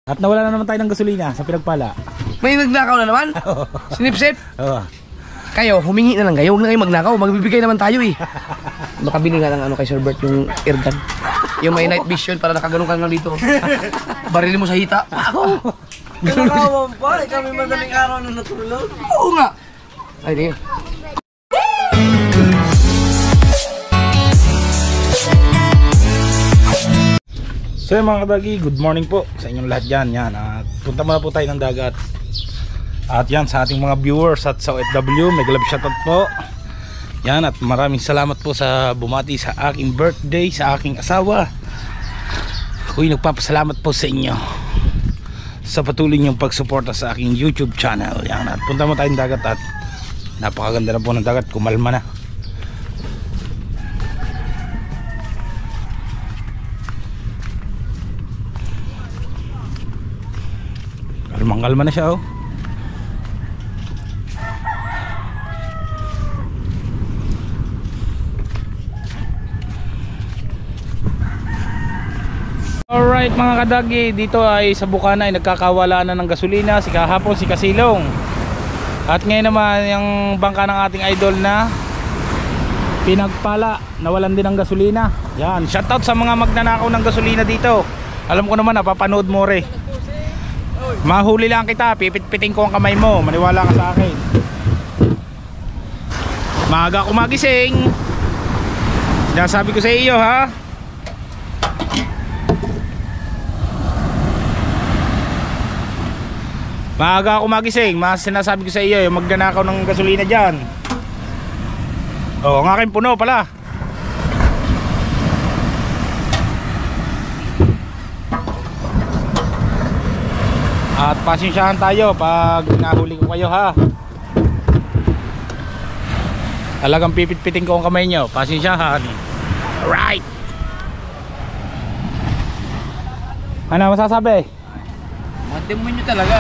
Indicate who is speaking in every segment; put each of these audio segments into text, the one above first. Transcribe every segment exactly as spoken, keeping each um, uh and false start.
Speaker 1: At nawala na naman tayo ng gasolina sa pinagpala.
Speaker 2: May nagnakaw na naman? Sinipsip?
Speaker 1: Oo.
Speaker 2: Kayo, humingi na lang kayo. Huwag na kayo magnakaw. Magbibigay naman tayo eh. Makabili nga ng ano kay Sir Bert yung airgun. Yung may night vision para nakaganon ka lang dito. Barilin mo sa hita. Ako!
Speaker 3: Kanakawan pa, eh, kami madaling araw na natulog.
Speaker 2: Oo nga! Ay, di.
Speaker 1: So yun mga kadagi, good morning po sa inyong lahat dyan. Yan, at punta muna po tayo ng dagat. At yan sa ating mga viewers at sa O F W, may love shoutout po. Yan, at maraming salamat po sa bumati sa aking birthday, sa aking asawa. Ako'y nagpapasalamat po sa inyo sa patuloy niyong pagsuporta sa aking YouTube channel. Yan, at punta mo tayong dagat at napakaganda na po ng dagat, kumalma na. Kalmang kalma na siya oh. Alright mga kadagi, dito ay sa Bukana ay nagkakawalaan na ng gasolina si kahapon si Kasilong. At ngayon naman yung bangka ng ating idol na Pinagpala, nawalan din ng gasolina. Yan, shoutout sa mga magnanakaw ng gasolina dito. Alam ko naman napapanood mo re. Mahuli lang kita, pipit-piting ko ang kamay mo, maniwala ka sa akin. Maaga ako magising. Sinasabi ko sa iyo ha. Maaga ako magising, mas sinasabi ko sa iyo yung magnanakaw ng gasolina dyan. Oh, ang aking puno pala. At pasensyahan tayo pag nahuli ko kayo ha. Talagang pipit-piting ko ang kamay nyo, pasensyahan. Alright. Ano masasabi?
Speaker 2: Matim mo nyo talaga.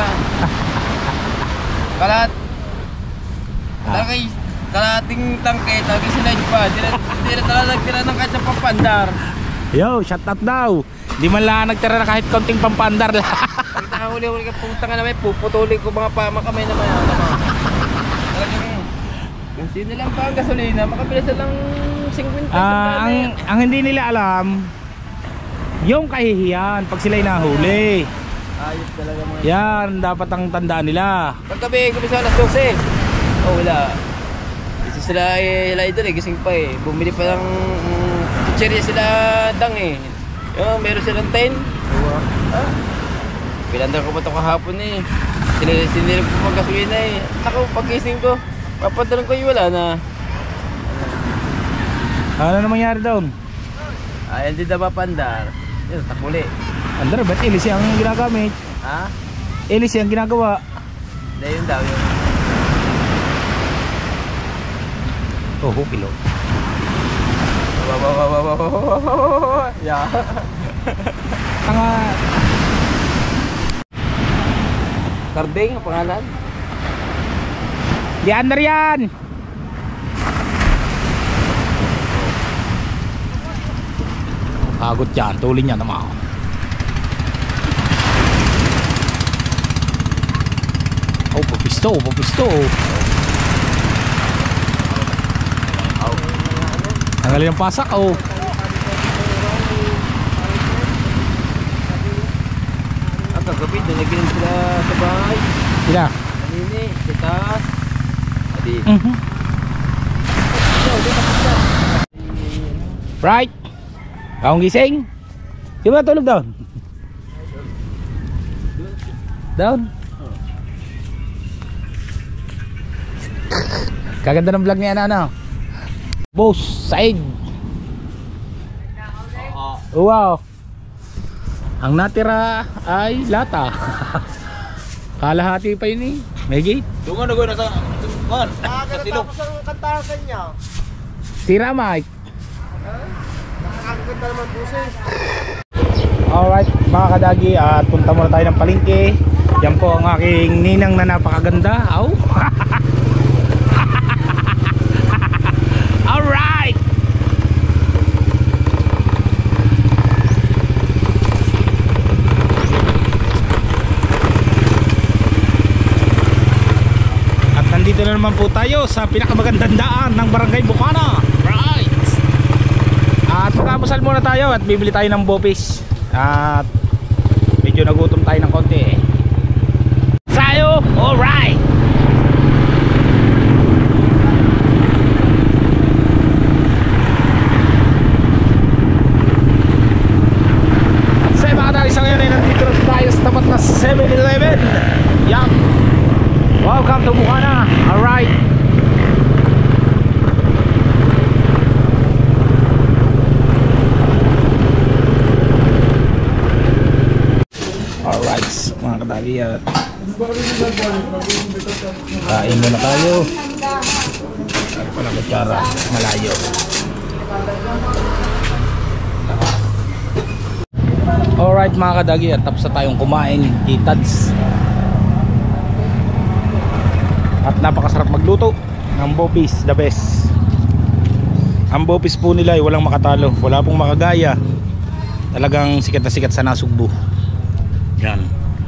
Speaker 2: Kalat. Talakay, kalating tangke, talakay sinadyo pa. Hindi na talaga nagtira ng kahit na pampandar.
Speaker 1: Yo, shout out daw. Di man lang nagtira na kahit konting pampandar lang.
Speaker 2: Pag nakahuli-huli ka pumunta nga naman, puputuli ko mga pama kamay naman. Talagang, kung sino lang pa ang gasolina, makapila silang fifty pesos.
Speaker 1: Ah, ang, ang hindi nila alam, yung kahihiyan pag sila'y nahuli.
Speaker 2: Ayos talaga mga.
Speaker 1: Yan, dapat ang tandaan nila.
Speaker 2: Paggabi, kumisa alas twelve. Oh, wala. Isa sila eh, sila idol eh, gising pa eh. Bumili pa ng um, chicheria sila dang eh. Yung meron silang ten. Ah. Pinandar ko pa ito kahapon eh. Sinilip ko magkasulina eh. Ako, pag-gising ko, papandaran ko yung wala na.
Speaker 1: Ano na mangyari doon?
Speaker 2: Ay, hindi na mapandar. Yun, takuli.
Speaker 1: Andar, ba't ilis yung ginagamit?
Speaker 2: Ha?
Speaker 1: Ilis yung ginagawa.
Speaker 2: Hindi, yun daw yun.
Speaker 1: Oh, hukilo.
Speaker 2: Yeah.
Speaker 1: Tanga.
Speaker 2: Karding ang pangalan?
Speaker 1: Di andar yan. Kagot yan, tulin niya naman. Oh, papisto, papisto. Tanggalin ang pasak, oh.
Speaker 2: Ang kagabi, nalagyan sila sa bahay.
Speaker 1: Sila?
Speaker 2: Kanini, sa taas. Adi.
Speaker 1: Mhm. Right. Akong gising. Di ba tulog down? Down? Kaganda ng vlog niya na ano? Boss, side. Wow. Ang natira ay lata. Kalahati pa yun eh. May gate.
Speaker 3: Dungan na gawin na sa... Man, sa silong. Nakakatapos ang kantasan niya.
Speaker 1: Tira, Mike.
Speaker 3: Nakakaganda naman po siya.
Speaker 1: Alright mga kadagi, at punta muna tayo ng palengke. Yan po ang aking ninang na napakaganda. Aw. Alright. naman po tayo sa pinakamagandang daan ng Barangay Bukana. Right. At magkamusal muna tayo at bibili tayo ng bopis. At medyo nagutom tayo ng konti eh. Sayo, alright. Sa mga dali sa ngayon ay nandito na tayo sa tapat na seven eleven. Yup. Welcome to Bukana. Alright. Alright, mga kadali at kain muna tayo. Ano pala kutsara, malayo. Alright mga kadagi, at tapos na tayong kumain Titads. At napakasarap magluto ng bopis, the best. Ang bopis po nila ay walang makatalo, wala pong makagaya. Talagang sikat na sikat sa Nasugbu. Yan.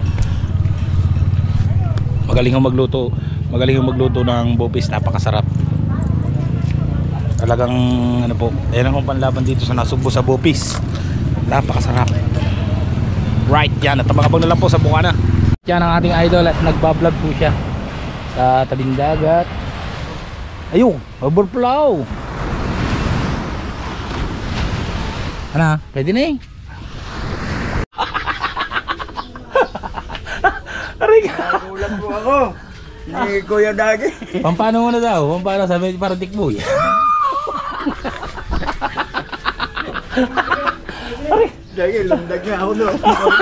Speaker 1: Magaling ang magluto, magaling ang magluto ng bopis, napakasarap. Talagang ano po, ayan ang panlaban dito sa Nasugbu sa bopis. Napakasarap. Right, yan, at abang-abang na lang po sa Bukana. Yan ang ating idol at nagbablog po siya sa tabing dagat. Ayun, overflow. Ano, pwede na eh. Aray ka.
Speaker 3: Nagulat po ako. Ni Kuya Dagi.
Speaker 1: Pampano mo na daw? Pampano, sabi para tikboy. Aray.
Speaker 3: Dagi, landag nga ako doon.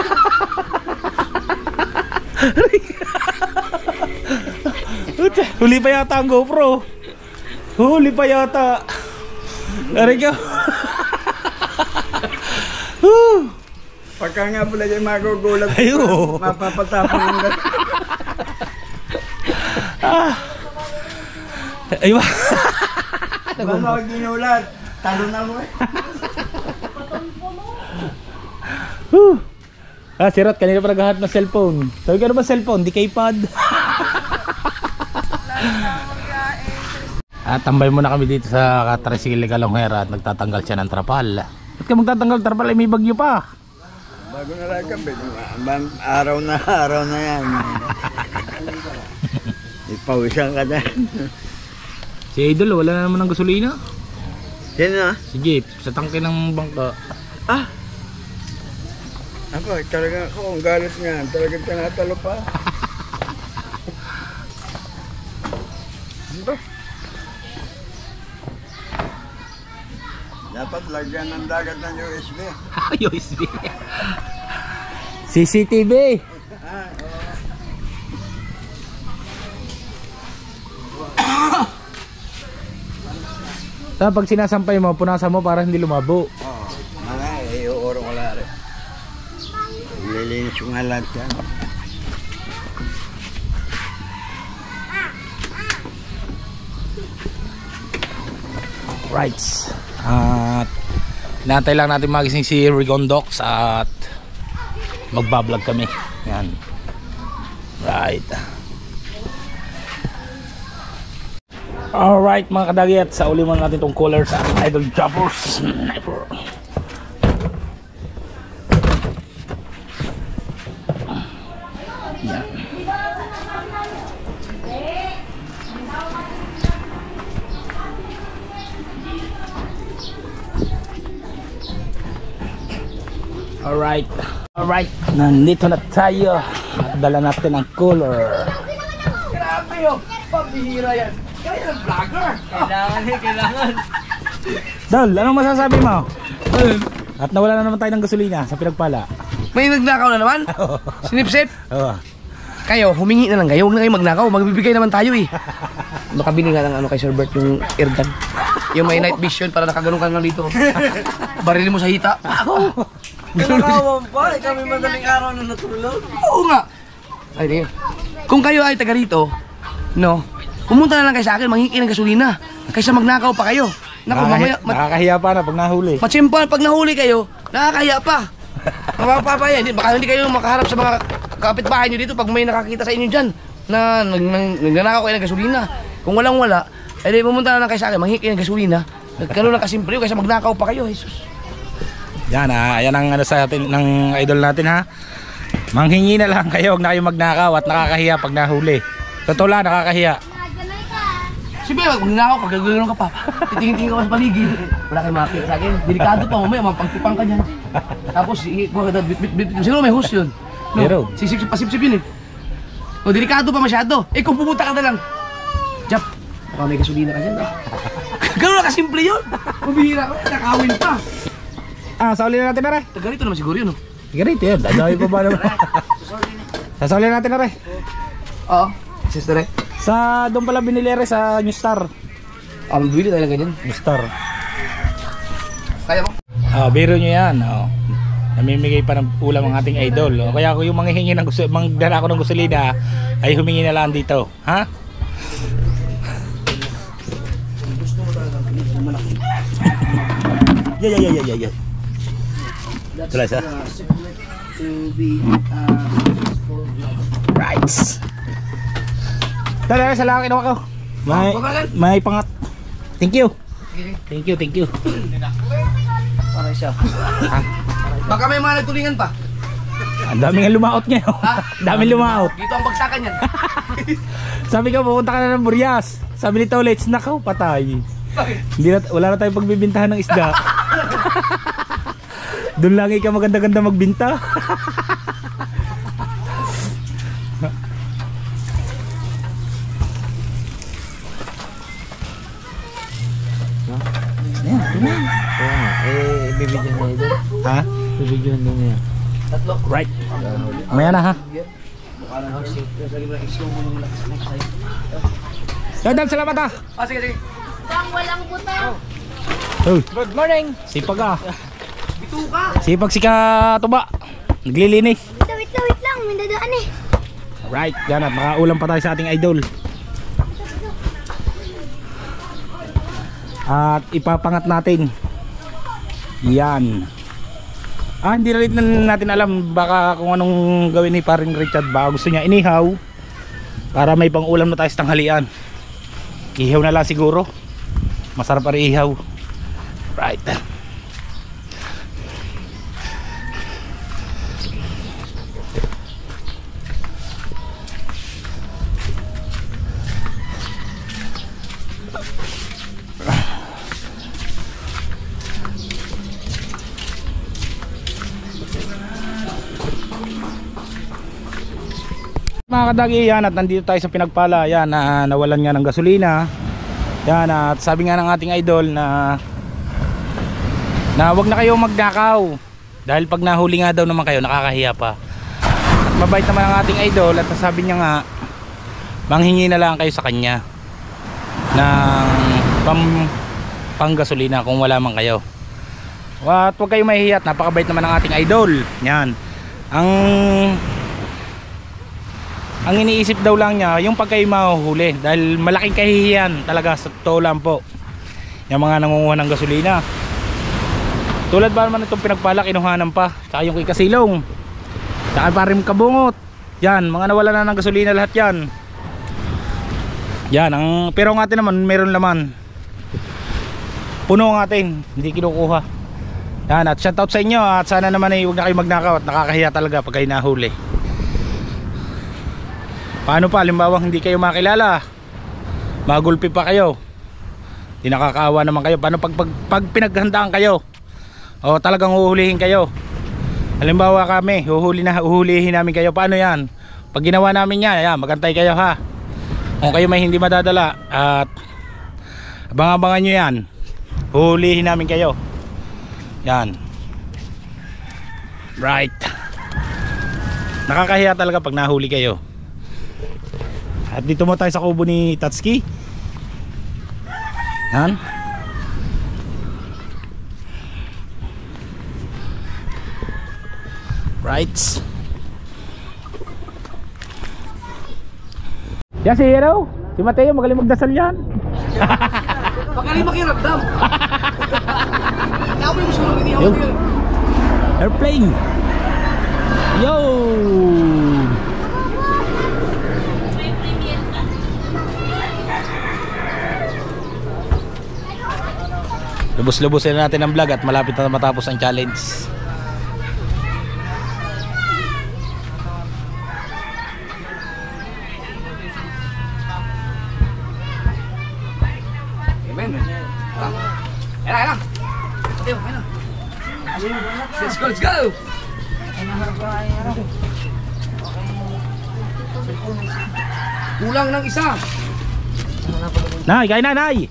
Speaker 1: Huli pa yata ang GoPro. Huli pa yata. Aray ka.
Speaker 3: Pagka nga pala yung magugulat ko,
Speaker 1: Ayo.
Speaker 3: mapapatapon yung gat.
Speaker 1: Ah. Ay ba?
Speaker 3: Paano ako ginulat? Talo na mo eh.
Speaker 1: Huh. Ah, si Rot, kanina pa naghahanap ng cellphone. Sabi ka naman cellphone, di keypad. At tambay muna kami dito sa Katrisikil Galonghera at nagtatanggal siya ng trapal. Ba't ka magtatanggal trapal? Ay may bagyo pa.
Speaker 3: Bago na lang kami. Araw na, araw na yan. Ipawisan ka na.
Speaker 1: Si Idol, wala na naman ng gasolina.
Speaker 3: Sino na?
Speaker 1: Si Jeep, sa tangke ng bangka.
Speaker 3: Ah! Ako, talaga ako, ang galit nga. Talagang tinatalo pa. Ano ba? Dapat lagyan ng dagat ng U S B.
Speaker 1: U S B. C C T V. Tapos pag sinasampay mo, punasan mo para hindi lumabo.
Speaker 3: Oo. Mga eh, uurong wala rin. Lilinis yung halat yan.
Speaker 1: Right. At inaantay lang natin magising si Rigondox at magbablog kami. Yan. Right. Alright mga kadagi, at sa uli muna natin itong color sa ating idol Choppers Sniper. Yan. Alright. Alright. Nandito na tayo. At dala natin ang color.
Speaker 2: Grabe yun! Pabihira yan! Kaya ng vlogger! Kailangan eh, kailangan!
Speaker 1: Dol, anong masasabi mo? At nawala na naman tayo ng gasolina sa pinagpala.
Speaker 2: May nagnakaw na naman? Sinipsip?
Speaker 1: Oo.
Speaker 2: Kayo, humingi na lang kayo. Huwag na kayo magnakaw. Magbibigay naman tayo eh. Makabili nga ng ano kay Sir Bert yung airgun. Yung may night vision para nakaganon ka lang dito. Barilin mo sa hita.
Speaker 3: Kinakawan pa, eh, kami madaling araw na natulog.
Speaker 2: Oo nga. Ay, di. Kung kayo ay taga rito, no, pumunta na lang kayo sa akin, manghingi ng gasolina. Kaysa magnakaw pa kayo. Naku,
Speaker 1: Nakakahi-
Speaker 2: mamaya, mat
Speaker 1: nakakahiya pa na pag nahuli.
Speaker 2: matsimpan, pag nahuli kayo, nakakahiya pa. Mapapapaya, hindi, baka hindi kayo makaharap sa mga kapitbahay nyo dito pag may nakakita sa inyo dyan na nag- nag- nagnanakaw kayo ng gasolina. Kung walang wala, eh di pumunta na lang kayo sa akin, manghingi kayo ng gasolina. Nagkaroon lang kasimple yun, kaysa magnakaw pa kayo, Jesus.
Speaker 1: Yan ha, yan ang ano sa atin ng idol natin ha. Manghingi na lang kayo, huwag na kayo magnakaw at nakakahiya pag nahuli. Totoo lang, nakakahiya.
Speaker 2: Siyempre, pag magnakaw, pag gagawin ka pa, titingin-tingin ka pa sa paligid. Wala kayong makakita sa akin. Delikado pa, mamaya, mapagtipang ka dyan. Tapos, bit-bit-bit, siguro may host yun. No,
Speaker 1: Pero,
Speaker 2: sisip-sip, pasip-sip yun eh. O, delikado pa masyado. Eh, kung pumunta ka na lang. Jap, baka may gasolina ka dyan. Gano'n na kasimple yun. Pumihira ka, nakawin pa.
Speaker 1: ah, saulin na natin na re.
Speaker 2: Tagalito naman siguro yun, no?
Speaker 1: Ganito yun, dadawin pa ba naman? Sasaulin natin na re.
Speaker 2: Oo, sister eh.
Speaker 1: Sa doon pala binili re sa New Star.
Speaker 2: Ah, magbili tayo ng ganyan.
Speaker 1: New Star.
Speaker 2: Kaya mo?
Speaker 1: Ah, biro nyo yan. Oh. Namimigay pa ng ulam ang ating idol. O, kaya kung yung manghihingi ng gusto, mangdala ako ng gasolina ay humingi na lang dito. Ha? Yeah, yeah, yeah, yeah, yeah. Tuloy sa. Right. Tara, sa lang kinuha ko. May, may pangat. Thank you. Thank you, thank you.
Speaker 2: Para siya.
Speaker 1: Ha?
Speaker 2: Baka may mga nagtulingan pa.
Speaker 1: Ang daming lumaot ngayon. Ang daming lumaot.
Speaker 2: Dito ang bagsakan yan.
Speaker 1: Sabi ko, pupunta ka na ng Burias. Sabi ni Tolets, nakaw, patay. Hindi na, wala na tayong pagbibintahan ng isda. Doon lang ikaw maganda-ganda magbinta. Ayan, ayan.
Speaker 3: Eh, bibigyan na ito.
Speaker 1: Ha?
Speaker 3: Bibigyan na niya.
Speaker 2: Tatlo.
Speaker 1: Right. Maya na ha. Dadal, salamat ha.
Speaker 2: Ah, sige, sige.
Speaker 4: Bang walang butang.
Speaker 1: Oh,
Speaker 2: Good morning.
Speaker 1: sipag ah.
Speaker 2: Bituka.
Speaker 1: Sipag si Katuba. Naglilinis.
Speaker 4: Wait, wait, wait lang. May dadaan eh.
Speaker 1: Right, yan at makaulam pa tayo sa ating idol. At ipapangat natin. Yan. Ah, hindi rin natin alam baka kung anong gawin ni paring Richard. Baka gusto niya inihaw para may pang ulam na tayo sa tanghalian. Ihaw na lang siguro. Masarap pa rin ihaw. Right. Mga kadagi, yan at nandito tayo sa pinagpala. Yan na nawalan nga ng gasolina. Yan at sabi nga ng ating idol na na wag na kayo magnakaw dahil pag nahuli nga daw naman kayo nakakahiya pa. At mabait naman ang ating idol at sabi niya nga manghingi na lang kayo sa kanya ng pang, pang gasolina kung wala man kayo. At wag kayo mahihiya at napakabait naman ng ating idol. Yan. Ang Ang iniisip daw lang niya yung pag kayo mahuhuli dahil malaking kahihiyan talaga sa totoo lang po yung mga nangunguha ng gasolina. Tulad ba naman itong pinagpala kinuhanan pa saka yung kay Kasilong saka pa rin Kabungot. Yan mga nawala na ng gasolina lahat yan. Yan ang pero ng atin naman meron laman. Puno ng atin hindi kinukuha. Yan at shoutout sa inyo at sana naman ay huwag na kayo magnakaw at nakakahiya talaga pag kayo nahuli. Paano pa, halimbawa hindi kayo makilala, magulpi pa kayo, di nakakaawa naman kayo. Paano pag, pag, pag pinaghandaan kayo o talagang uhulihin kayo? Halimbawa kami, uhuli na, uhulihin namin kayo. Paano yan? Pag ginawa namin yan, yan magantay kayo ha. Kung kayo may hindi madadala at abang-abangan nyo yan, uhulihin namin kayo. Yan. Right. Nakakahiya talaga pag nahuli kayo. At dito mo tayo sa kubo ni Tatsuki. Yan. Right. Yan si Hero. Si Mateo magaling magdasal yan.
Speaker 2: Magaling makiramdam. Ako yung gusto mag-inihaw
Speaker 1: Yo.
Speaker 2: ko yun.
Speaker 1: Airplane. Yo. Lubos-lubosin na natin ang vlog at malapit na matapos ang challenge.
Speaker 2: Let's go, let's go! Kulang ng isa.
Speaker 1: Nay, kain na, Nay!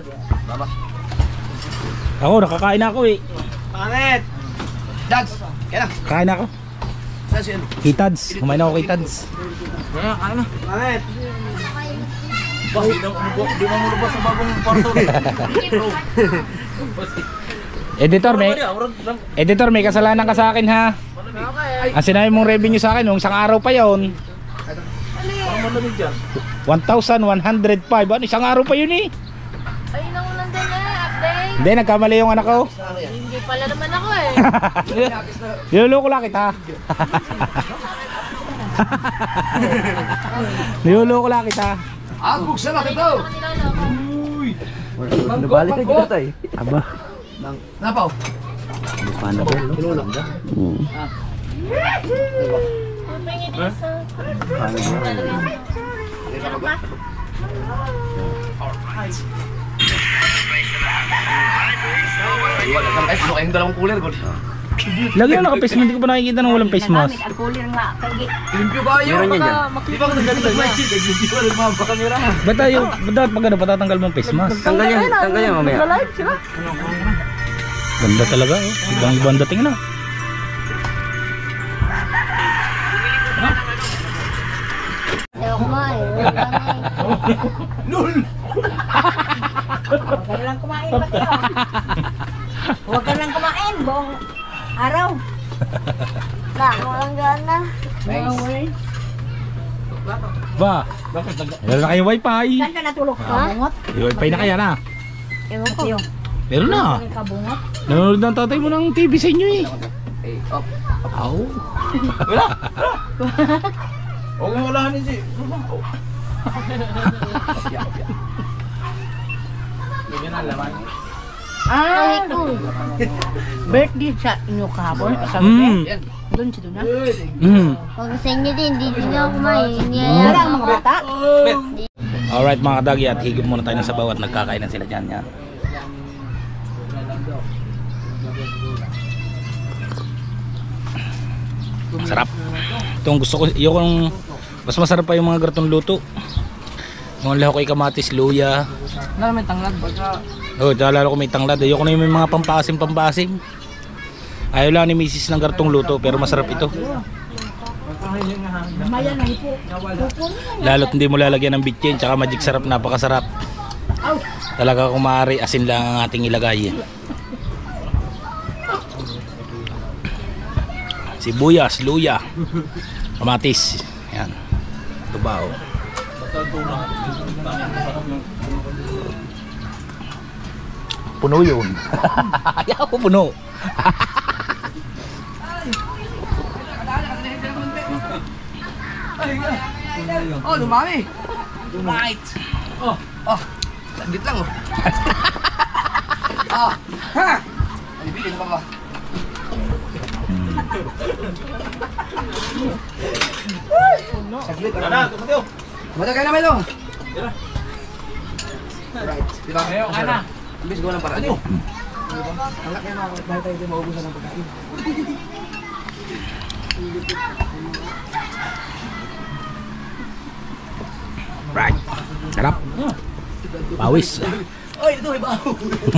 Speaker 1: Ako, nakakain na ako eh.
Speaker 2: Pangit! Dads! Kaya na.
Speaker 1: Kain na ako.
Speaker 2: Saan siya?
Speaker 1: Kitads, kumain ako Kitads.
Speaker 2: Kaya na, kaya na. Pangit!
Speaker 1: Editor, may Editor, may kasalanan ka sa akin ha. Ang sinabi mong revenue sa akin nung isang araw pa yon. one thousand one hundred five. Ano, isang araw pa yun eh.
Speaker 4: Ayun ako nandun na, update.
Speaker 1: Hindi, nagkamali yung anak ko.
Speaker 4: Hindi pala naman ako eh.
Speaker 1: Niluloko lang kita. Niluloko lang kita.
Speaker 2: Ah, buksan na ito!
Speaker 3: Nabalik na kita tayo.
Speaker 1: Aba.
Speaker 2: Napaw!
Speaker 3: Mukha na ba?
Speaker 2: Tinulong.
Speaker 4: Pumingin din sa...
Speaker 3: Paano ba?
Speaker 4: Sarap ba?
Speaker 2: Wala kang ice, kayong dalawang cooler ko.
Speaker 1: Lagi na naka-face mask, hindi ko pa nakikita ng walang face mask.
Speaker 2: Limpyo ba yun?
Speaker 3: Meron yan dyan.
Speaker 2: Di ba kung nagdadagdag na yun? Hindi ko alam mga kamera.
Speaker 1: Ba't tayo, ba't dapat pag ano, patatanggal mo ang face mask?
Speaker 3: Tanggal yan, tanggal yan mamaya.
Speaker 1: Ganda talaga oh. Ibang ibang dating na.
Speaker 4: Ayaw kumain.
Speaker 2: Nul!
Speaker 5: Huwag ka lang kumain pati oh. Huwag ka lang kumain buong araw.
Speaker 4: Na, walang gana.
Speaker 1: Ba? Meron na kayong wifi.
Speaker 5: Saan ka natulog? Kabungot?
Speaker 1: May wifi na kaya na.
Speaker 4: Ewan ko.
Speaker 5: Yung
Speaker 1: Meron na.
Speaker 5: kabungot?
Speaker 1: Nanonood ng tatay mo ng T V sa inyo eh.
Speaker 2: Eh, up.
Speaker 1: Aw.
Speaker 2: Huwag mo wala ni si.
Speaker 5: Ah, birthday sa inyo kahapon. Kasama
Speaker 1: Mm.
Speaker 5: niya. Doon si Duna.
Speaker 1: Mm.
Speaker 4: Huwag sa inyo din, hindi din ako kumain.
Speaker 5: Wala
Speaker 4: Niyaya.
Speaker 5: ang mga bata.
Speaker 1: Alright mga kadagi, at higop muna tayo ng sabaw at nagkakain na sila dyan. Yan. Sarap. Itong gusto ko, yung mas masarap pa yung mga gartong luto. Yung lahok ay kamatis, luya.
Speaker 2: Wala naman tanglad.
Speaker 1: Oh, tsaka lalo ko may tanglad. Ayoko na yung may mga pampasim-pampasim. Ayaw lang ni misis ng gartong luto, pero masarap ito.
Speaker 5: Maya na hipo.
Speaker 1: Lalo't hindi mo lalagyan ng bitchin, tsaka magic sarap, napakasarap. Talaga kung maaari, asin lang ang ating ilagay. Sibuyas, luya, kamatis. Yan. Tubao. Puno yun. Ayaw ko puno.
Speaker 2: Oh, dumami. Right. Oh, oh. Saglit lang oh. Ah, ha. Ay, bigyan pa ba? Saglit lang. Mata kayo na ba ito? Right. Di ba? Ayaw ka na. Imbis gawa ng paraan. Ano? Ang laki na ako. Dahil tayo din maubusan ng pagkain.
Speaker 1: Right. Sarap. Pawis.
Speaker 2: Oy, ito may baho.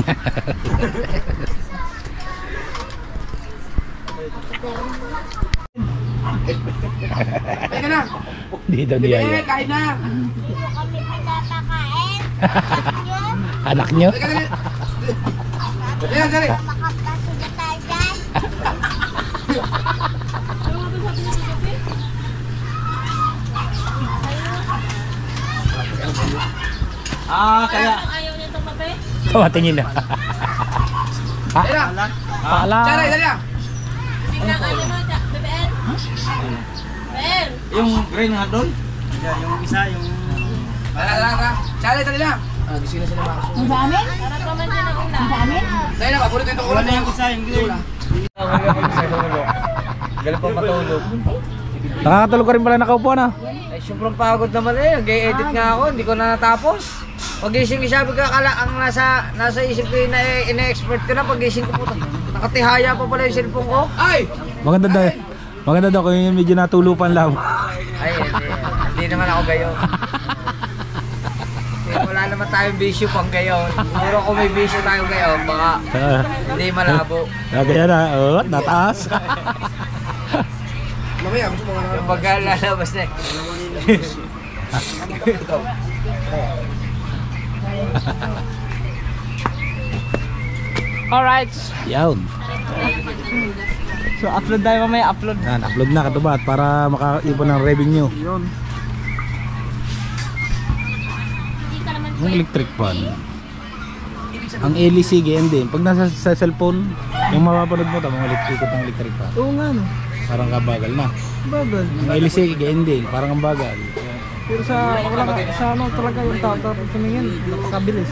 Speaker 2: Teka na.
Speaker 1: Hindi daw niya
Speaker 2: Eh,
Speaker 1: yan.
Speaker 2: kain na.
Speaker 4: Kami pinapakain.
Speaker 1: Anak nyo?
Speaker 2: Teka na. Teka, dali.
Speaker 4: Makapasugat tayo dyan.
Speaker 2: Ah, kaya.
Speaker 1: Tumatingin na. Ha?
Speaker 2: Teka na.
Speaker 1: Pala.
Speaker 2: Tara, dali na.
Speaker 3: Yung green nga doon? Yung isa, yung...
Speaker 2: Tara, tara, tara. Tara, dali na. Ah, gising na sila mga
Speaker 5: Ang sa amin? Sa amin?
Speaker 2: Dahil na, paborito itong ulo na yung isa, yung gila. Galing pa matulog.
Speaker 1: Nakakatulog ka rin pala nakaupo na.
Speaker 2: Ay, sobrang pagod naman eh. Nag-edit nga ako, hindi ko na natapos. Pag-gising ko sabi ko, akala ang nasa, nasa isip ko yun na ina-expert ko na. Pag-gising ko po, nakatihaya pa pala yung cellphone ko. Ay!
Speaker 1: Maganda daw. Maganda daw kung yung medyo natulupan lang.
Speaker 2: Ay, hindi. Hindi naman ako gayon. Eh, wala naman tayong bisyo pang gayon. Pero kung may bisyo tayo gayon, baka hindi malabo.
Speaker 1: Kaya na, oh, nataas.
Speaker 2: Yung pagka lalabas na eh. Alright.
Speaker 1: Yan.
Speaker 2: So upload tayo mamaya, upload.
Speaker 1: Yan, upload na katubat para makaipon ng revenue.
Speaker 2: Yun.
Speaker 1: Yung electric fan. Ang L E C ganyan din. Pag nasa sa cellphone, yung mapapanood mo ta mga electric ng electric fan.
Speaker 2: Oo nga no.
Speaker 1: Parang kabagal na.
Speaker 2: Bagal.
Speaker 1: Yung L E C ganyan din, parang ang bagal.
Speaker 2: Pero sa wala sa ano talaga yung tata tumingin, nakakabilis.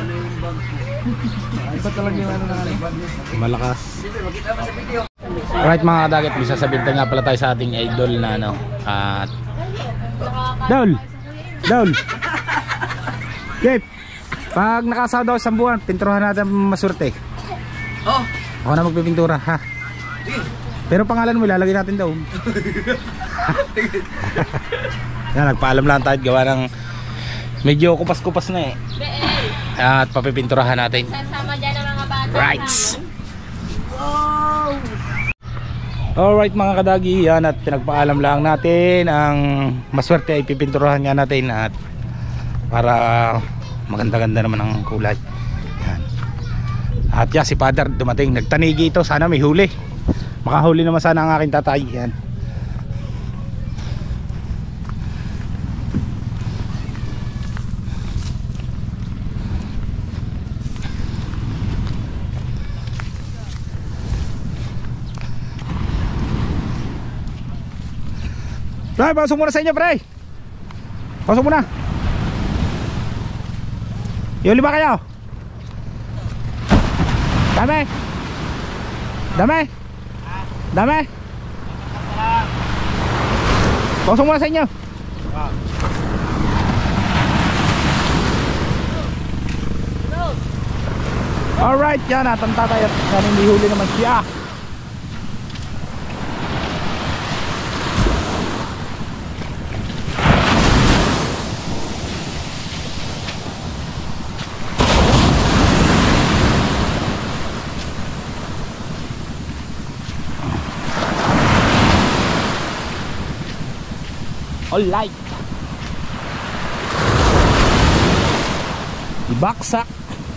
Speaker 2: Iba talaga yung ano na ano.
Speaker 1: Malakas. Alright mga kadagit, may sasabihin nga pala tayo sa ating idol na ano. At Daul! Daul! Jeep! Pag nakasawa daw sa buwan, pinturuhan natin masurte.
Speaker 2: Oh!
Speaker 1: Ako na magpipintura, ha? Pero pangalan mo, ilalagay natin daw. Yan, nagpaalam lang tayo, gawa ng medyo kupas-kupas na eh. At papipinturahan natin.
Speaker 4: Sasama dyan ang mga bata.
Speaker 1: Right. Alright mga kadagi, yan, at pinagpaalam lang natin ang maswerte ay pipinturahan nga natin at para maganda-ganda naman ang kulay. Yan. At yan, si Father dumating, nagtanigi ito, sana may huli. Makahuli naman sana ang aking tatay. Yan. Pre, pasok muna sa inyo, pre. Pasok muna. Yuli ba kayo? Dami? Dami? Dami? Pasok muna sa inyo. Alright, yan, natanta tayo. Yan, hindi huli naman siya. Alright. Ibaksak.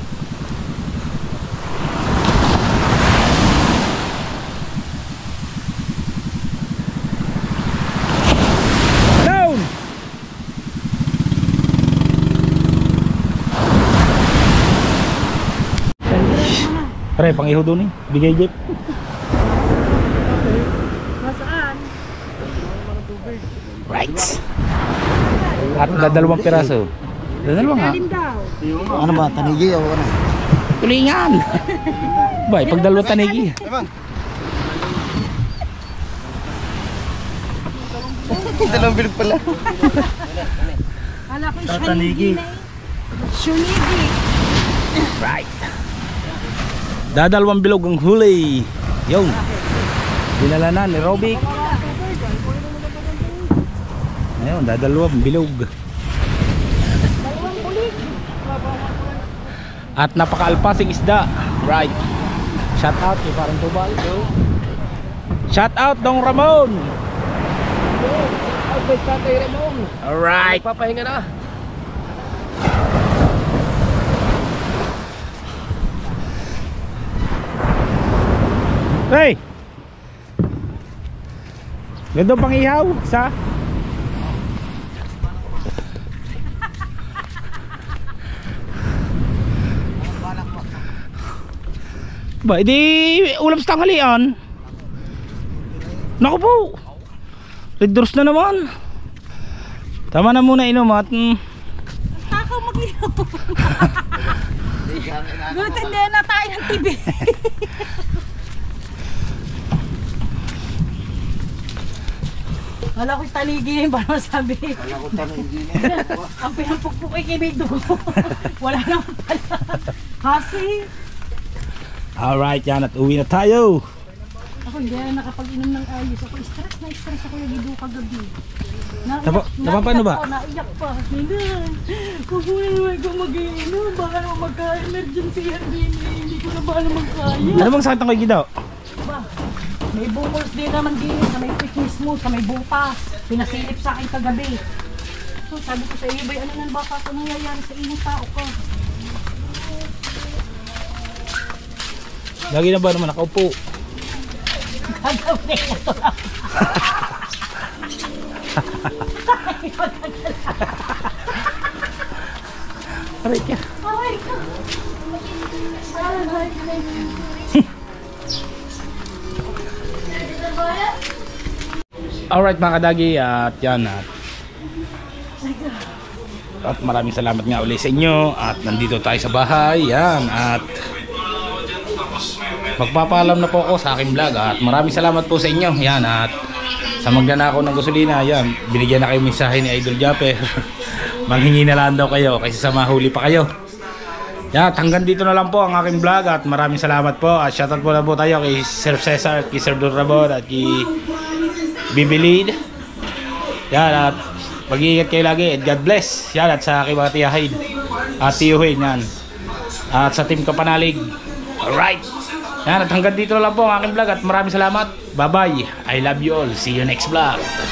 Speaker 1: Down. Pre, pangiho doon eh. Bigay jeep. Right. At dadalawang piraso. Dadalawang nga.
Speaker 3: Ano ba? Tanigi o ano?
Speaker 1: Tulingan. Bay, pag dalawa tanigi.
Speaker 3: Dalawang bilog pala.
Speaker 5: Kala ko tanigi. Shunigi.
Speaker 1: Right. Dadalawang bilog ang huli. Yun. Dinala na ni Robic. Ayun, dadalawang bilog. At napaka-alpasing isda. Right. Shout out kay parang Tubal. Shout out Dong Ramon.
Speaker 2: Out kay Tatay Ramon.
Speaker 1: Alright.
Speaker 2: Papahinga na.
Speaker 1: Hey! Ganda pang ihaw sa ba, edi ulam sa tanghalian. Naku po, Red Doors na naman. Tama na muna inom at mm.
Speaker 5: Takaw maglihaw. Good, hindi na tayo ng T V. Wala ko'y taligi na yung ba masabi.
Speaker 3: Wala ko tanong hindi na.
Speaker 5: Ang pinampukpuk ay kibig dugo. Wala naman pala. Kasi,
Speaker 1: Alright, yan at uwi na tayo.
Speaker 5: ako hindi na nakapag-inom ng ayos. Ako stress na stress ako yung gido kagabi. Naiyak,
Speaker 1: Tapa- napapano ba?
Speaker 5: naiyak pa, naiyak pa. Hindi. Kung muna naman ko mag-inom, baka naman magka-emergency yan din. eh. Hindi ko na ba naman kaya.
Speaker 1: Ano bang sakit ng kay Gidaw?
Speaker 5: Ba, may bungos din naman din sa may quick mismo, sa may butas. Pinasilip sa akin kagabi. So, sabi ko sa iyo, bay, ano nang baka ito nangyayari sa inyong tao ka?
Speaker 1: Lagi na ba naman nakaupo?
Speaker 5: Gagawin mo ito lang.
Speaker 1: Aray ka.
Speaker 5: Aray ka. Aray ka.
Speaker 1: Alright mga kadagi, at yan at at maraming salamat nga ulit sa inyo at nandito tayo sa bahay, yan, at magpapaalam na po ako sa aking vlog at maraming salamat po sa inyo, yan, at sa magnanakaw ng gasolina, yan, binigyan na kayo mensahe ni Idol Japper. Manghingi na lang daw kayo kaysa sa mahuli pa kayo. Yan, at hanggang dito na lang po ang aking vlog at maraming salamat po at shoutout po na po tayo kay Sir Cesar, kay Sir Don Ramon at kay Bibilid. Yan, at mag-iingat kayo lagi and God bless. Yan, at sa aking mga tiyahin at tiyuhin, yan, at sa Team Kapanalig. Alright, yan, at hanggang dito na lang po ang aking vlog at maraming salamat. Bye bye, I love you all, see you next vlog.